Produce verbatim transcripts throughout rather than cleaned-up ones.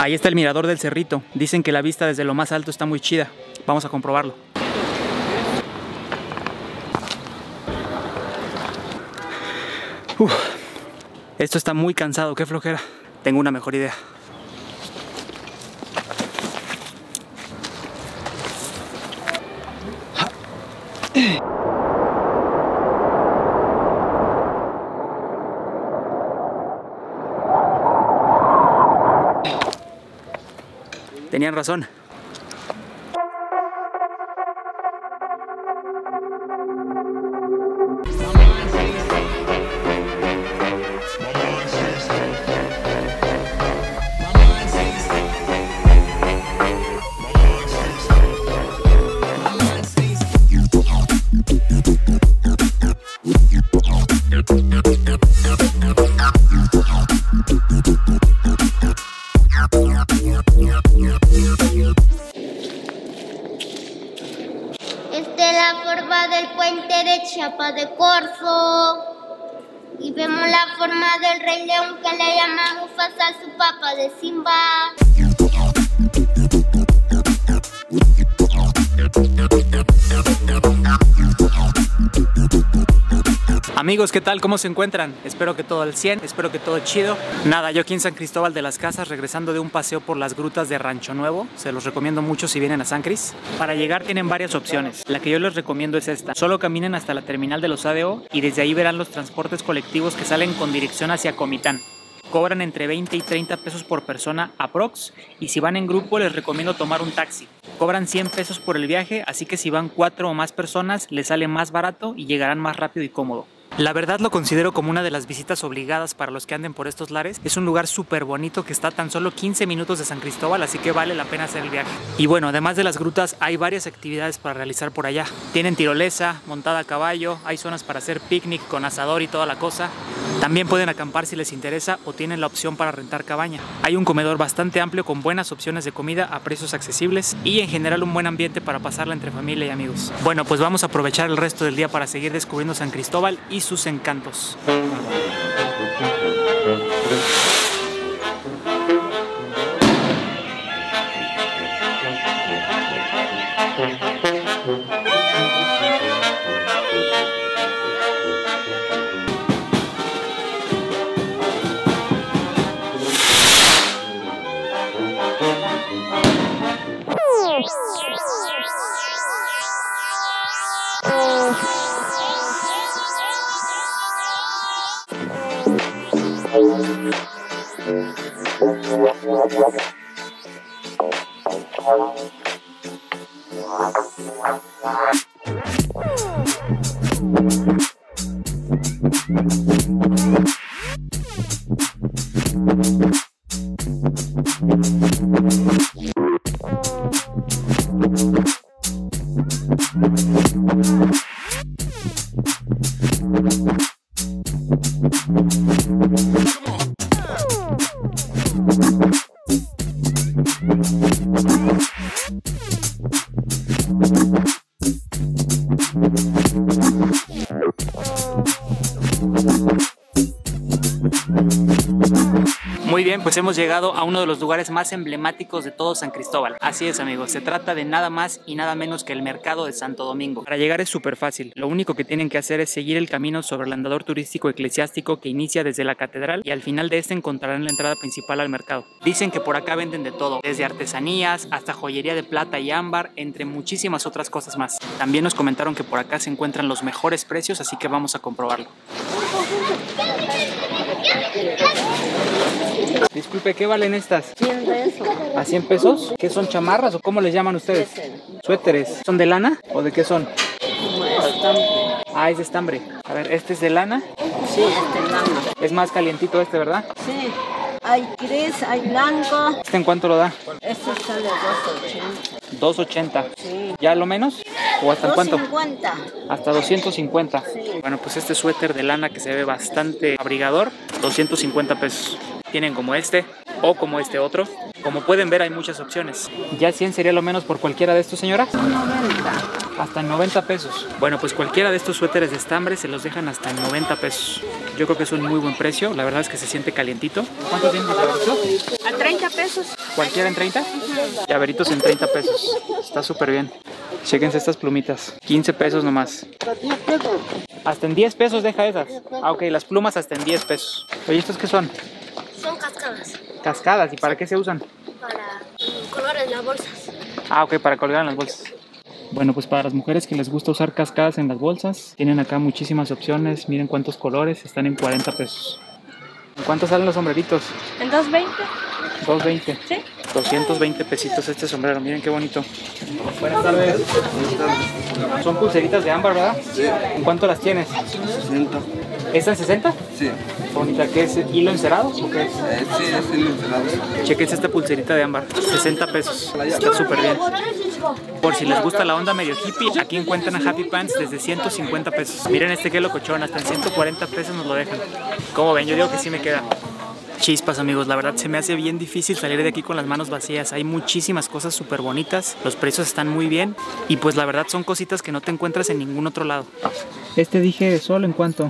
Ahí está el mirador del cerrito. Dicen que la vista desde lo más alto está muy chida. Vamos a comprobarlo. Uf, esto está muy cansado, qué flojera. Tengo una mejor idea. Tenían razón. Esta es la forma del puente de Chiapas de Corzo. Y vemos la forma del Rey León que le llama Mufasa, su papá de Simba. Amigos, ¿qué tal? ¿Cómo se encuentran? Espero que todo al cien, espero que todo chido. Nada, yo aquí en San Cristóbal de las Casas, regresando de un paseo por las grutas de Rancho Nuevo. Se los recomiendo mucho si vienen a San Cris. Para llegar tienen varias opciones. La que yo les recomiendo es esta. Solo caminen hasta la terminal de los A D O y desde ahí verán los transportes colectivos que salen con dirección hacia Comitán. Cobran entre veinte y treinta pesos por persona aprox, y si van en grupo les recomiendo tomar un taxi. Cobran cien pesos por el viaje, así que si van cuatro o más personas les sale más barato y llegarán más rápido y cómodo. La verdad lo considero como una de las visitas obligadas para los que anden por estos lares. Es un lugar súper bonito que está a tan solo quince minutos de San Cristóbal, así que vale la pena hacer el viaje. Y bueno, además de las grutas hay varias actividades para realizar por allá. Tienen tirolesa, montada a caballo, hay zonas para hacer picnic con asador y toda la cosa. También pueden acampar si les interesa o tienen la opción para rentar cabaña. Hay un comedor bastante amplio con buenas opciones de comida a precios accesibles y en general un buen ambiente para pasarla entre familia y amigos. Bueno, pues vamos a aprovechar el resto del día para seguir descubriendo San Cristóbal y sus encantos. Muy bien, pues hemos llegado a uno de los lugares más emblemáticos de todo San Cristóbal. Así es, amigos, se trata de nada más y nada menos que el Mercado de Santo Domingo. Para llegar es súper fácil. Lo único que tienen que hacer es seguir el camino sobre el andador turístico eclesiástico que inicia desde la catedral y al final de este encontrarán la entrada principal al mercado. Dicen que por acá venden de todo, desde artesanías hasta joyería de plata y ámbar, entre muchísimas otras cosas más. También nos comentaron que por acá se encuentran los mejores precios, así que vamos a comprobarlo. Disculpe, ¿qué valen estas? cien pesos. ¿A cien pesos? ¿Qué son, chamarras o cómo les llaman ustedes? Suéteres. ¿Son de lana o de qué son? Como estambre. Ah, es de estambre. A ver, ¿este es de lana? Sí, este es lana. Es más calientito este, ¿verdad? Sí. Hay gris, hay blanco. ¿Este en cuánto lo da? Este sale dos ochenta. dos ochenta. Sí. ¿Ya lo menos? ¿O hasta en cuánto? dos cincuenta. Hasta doscientos cincuenta. Sí. Bueno, pues este suéter de lana que se ve bastante abrigador, doscientos cincuenta pesos. Tienen como este o como este otro. Como pueden ver hay muchas opciones. ¿Ya cien sería lo menos por cualquiera de estos, señora? noventa. Hasta en noventa pesos. Bueno, pues cualquiera de estos suéteres de estambre se los dejan hasta en noventa pesos. Yo creo que es un muy buen precio. La verdad es que se siente calientito. ¿Cuánto tienen los llaveritos? A treinta pesos. ¿Cualquiera en treinta? Llaveritos en treinta pesos. Está súper bien. Chéquense estas plumitas. quince pesos nomás. Hasta en diez pesos deja esas. Ah, ok, las plumas hasta en diez pesos. Oye, ¿estos qué son? Son cascadas Cascadas. ¿Y para qué se usan? para colores en las bolsas. Ah, ok, para colgar en las bolsas. Bueno, pues para las mujeres que les gusta usar cascadas en las bolsas, tienen acá muchísimas opciones. Miren cuántos colores, están en cuarenta pesos. ¿En cuánto salen los sombreritos? ¿En dos veinte? dos veinte. Sí. doscientos veinte pesitos este sombrero, miren qué bonito. Buenas tardes. Son pulseritas de ámbar, ¿verdad? Sí. ¿En cuánto las tienes? sesenta. ¿Esta en sesenta? Sí. Bonita, ¿qué es? ¿Hilo encerado o qué es? Eh, sí, es el encerado. Chequense esta pulserita de ámbar, sesenta pesos. Está súper bien. Por si les gusta la onda medio hippie, aquí encuentran a Happy Pants desde ciento cincuenta pesos. Miren este que locochón, hasta en ciento cuarenta pesos nos lo dejan. Como ven, yo digo que sí me queda. Chispas, amigos, la verdad se me hace bien difícil salir de aquí con las manos vacías. Hay muchísimas cosas súper bonitas, los precios están muy bien y pues la verdad son cositas que no te encuentras en ningún otro lado. Este dije solo en cuánto?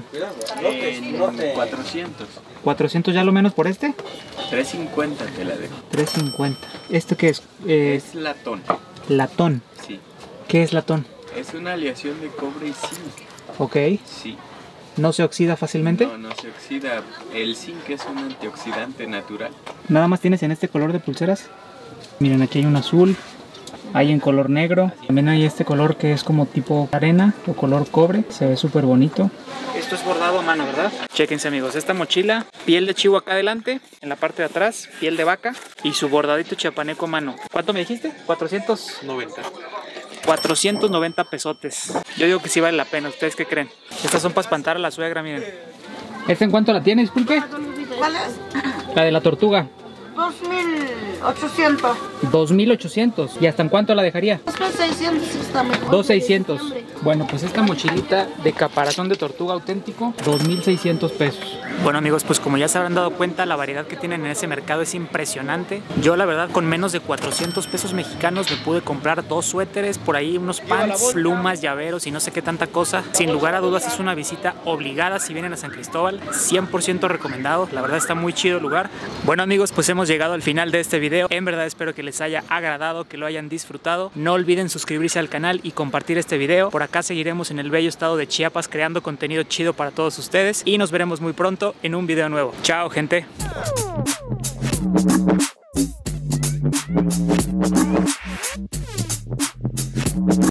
En cuatrocientos. ¿cuatrocientos ya lo menos por este? trescientos cincuenta te la dejo. trescientos cincuenta. ¿Esto qué es? Eh, Es latón. latón. Sí. ¿Qué es latón? Es una aleación de cobre y zinc. Ok. Sí. ¿No se oxida fácilmente? No, no se oxida. El zinc es un antioxidante natural. ¿Nada más tienes en este color de pulseras? Miren, aquí hay un azul, hay en color negro, también hay este color que es como tipo arena o color cobre, se ve súper bonito. Esto es bordado a mano, ¿verdad? Chéquense, amigos, esta mochila, piel de chivo acá adelante, en la parte de atrás, piel de vaca y su bordadito chiapaneco a mano. ¿Cuánto me dijiste? cuatrocientos noventa. cuatrocientos noventa pesotes. Yo digo que sí vale la pena, ¿ustedes qué creen? Estas son para espantar a la suegra, miren. ¿Esta en cuánto la tiene, disculpe? ¿Cuál es? La de la tortuga. dos mil ochocientos. dos mil ochocientos. ¿Y hasta en cuánto la dejaría? dos mil seiscientos está mejor. dos mil seiscientos. Bueno, pues esta mochilita de caparazón de tortuga auténtico, dos mil seiscientos pesos. Bueno, amigos, pues como ya se habrán dado cuenta, la variedad que tienen en ese mercado es impresionante. Yo, la verdad, con menos de cuatrocientos pesos mexicanos me pude comprar dos suéteres, por ahí unos pants, plumas, llaveros y no sé qué tanta cosa. Sin lugar a dudas es una visita obligada si vienen a San Cristóbal, cien por ciento recomendado. La verdad está muy chido el lugar. Bueno, amigos, pues hemos llegado al final de este video. En verdad espero que les haya agradado, que lo hayan disfrutado. No olviden suscribirse al canal y compartir este video. Por acá seguiremos en el bello estado de Chiapas creando contenido chido para todos ustedes y nos veremos muy pronto en un video nuevo. Chao, gente.